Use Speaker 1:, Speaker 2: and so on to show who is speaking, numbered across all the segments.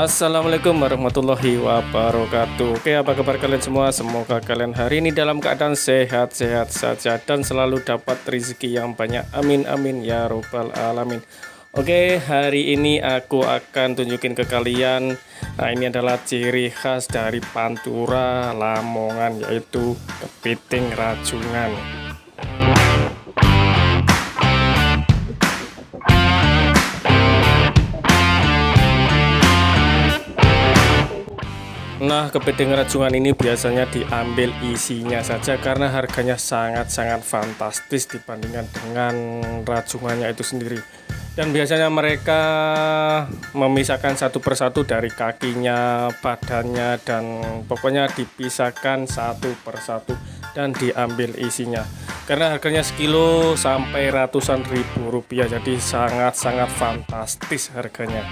Speaker 1: Assalamualaikum warahmatullahi wabarakatuh. Oke, apa kabar kalian semua? Semoga kalian hari ini dalam keadaan sehat-sehat saja dan selalu dapat rezeki yang banyak. Amin amin ya robbal alamin. Oke, hari ini aku akan tunjukin ke kalian. Nah, ini adalah ciri khas dari Pantura Lamongan, yaitu kepiting rajungan. Nah, kepiting rajungan ini biasanya diambil isinya saja karena harganya sangat-sangat fantastis dibandingkan dengan rajungannya itu sendiri. Dan biasanya mereka memisahkan satu persatu dari kakinya, badannya, dan pokoknya dipisahkan satu persatu dan diambil isinya. Karena harganya sekilo sampai ratusan ribu rupiah, jadi sangat-sangat fantastis harganya.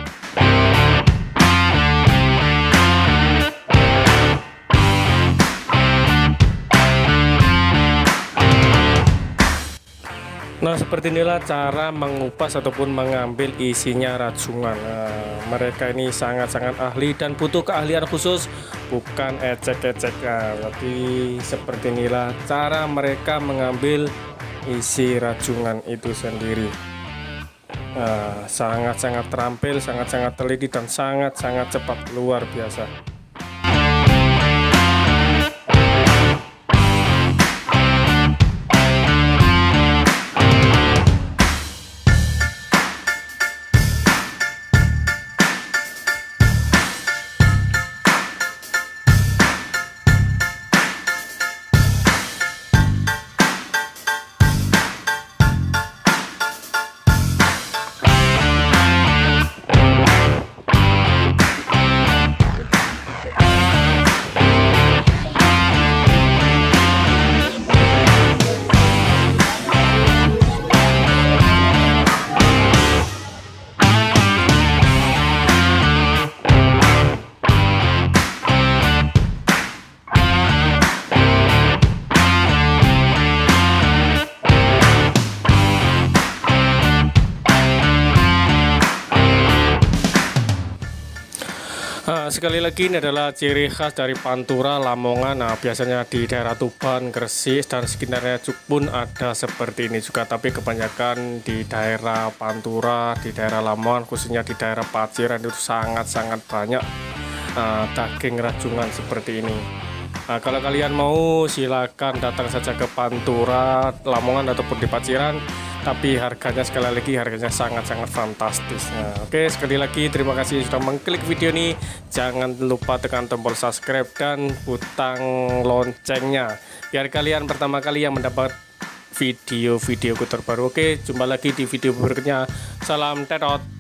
Speaker 1: Nah, seperti inilah cara mengupas ataupun mengambil isinya rajungan. Nah, mereka ini sangat-sangat ahli dan butuh keahlian khusus, bukan ecek-ecekan. Tapi seperti inilah cara mereka mengambil isi rajungan itu sendiri. Sangat-sangat terampil, sangat-sangat teliti, dan sangat-sangat cepat, luar biasa. Sekali lagi, ini adalah ciri khas dari Pantura Lamongan. Nah, biasanya di daerah Tuban, Gresik, dan sekitarnya pun ada seperti ini juga. Tapi kebanyakan di daerah Pantura, di daerah Lamongan, khususnya di daerah Paciran itu sangat-sangat banyak daging rajungan seperti ini. Nah, kalau kalian mau silakan datang saja ke Pantura Lamongan ataupun di Paciran. Tapi harganya, sekali lagi, harganya sangat-sangat fantastis. Nah, oke, sekali lagi terima kasih sudah mengklik video ini. Jangan lupa tekan tombol subscribe dan butang loncengnya biar kalian pertama kali yang mendapat video-videoku terbaru. Oke, jumpa lagi di video berikutnya. Salam tetot.